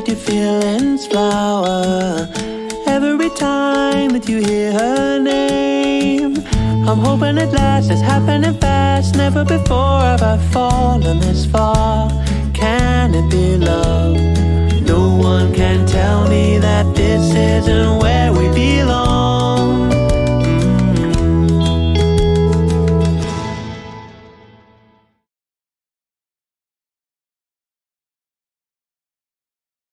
let your feelings flower every time that you hear her name. I'm hoping at last it's happening fast. Never before have I fallen this far. Can it be love? No one can tell me that this isn't where we